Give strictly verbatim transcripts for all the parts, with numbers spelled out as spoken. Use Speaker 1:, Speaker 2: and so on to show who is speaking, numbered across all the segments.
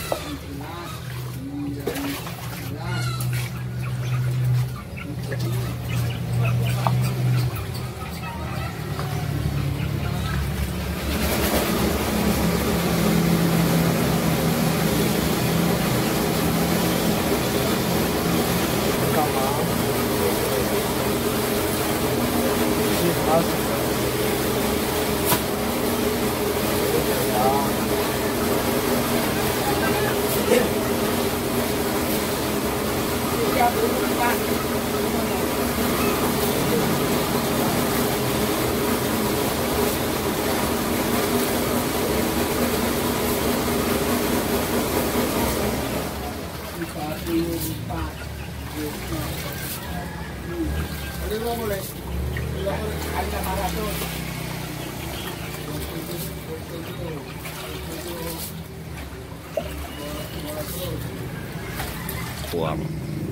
Speaker 1: Uang.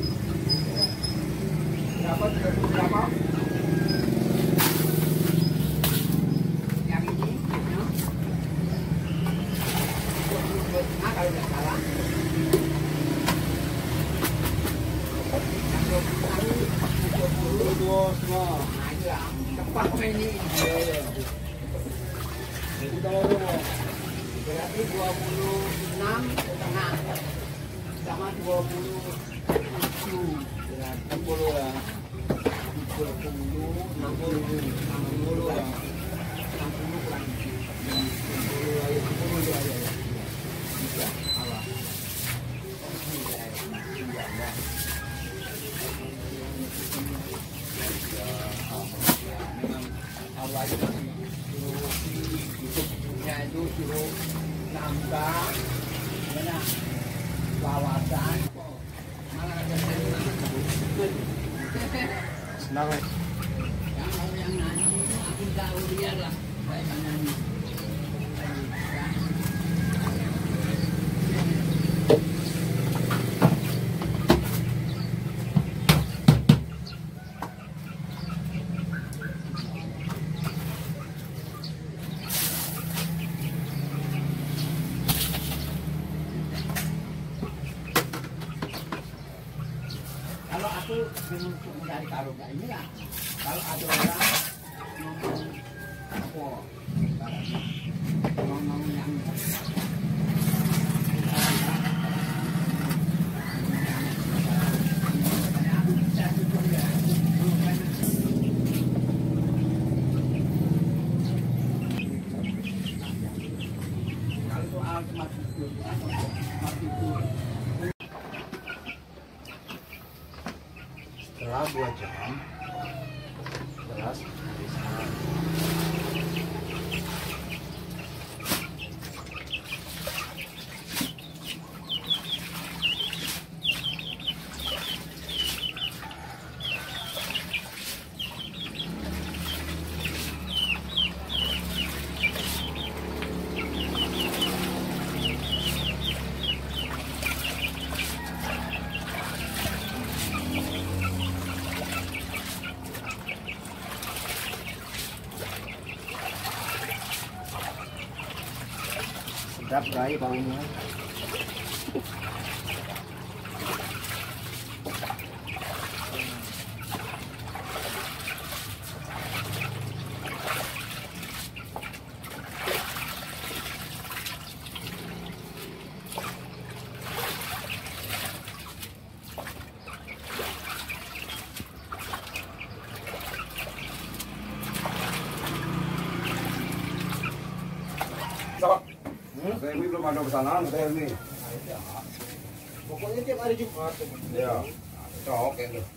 Speaker 2: Berapa? Berapa? Yang ini, no? Nah, kalau nggak salah. Dua dua semua. Nah, iya. Tepat ini. Jadi kalau berarti dua puluh enam setengah sama dua puluh tujuh. enam puluh ya. dua puluh, enam puluh, enam puluh ya. enam puluh kurang. enam puluh ya, enam puluh ya. Bisa, Allah. Allah itu suruh hidupnya itu suruh nambah mana wawasan malah ada senang yang mau yang nyanyi aku tahu dia lah saya nyanyi. Kalau aku untuk mencari karung ini lah. Kalau ada orang ngomong apa, ngomong yang kalau soal mati itu setelah dua jam beras habisan. Sedap guys baunya.
Speaker 3: Cok. Saya ini belum ada pesanan, saya ini.
Speaker 2: Pokoknya tiap hari Jumat.
Speaker 3: Ya. Cok, ya.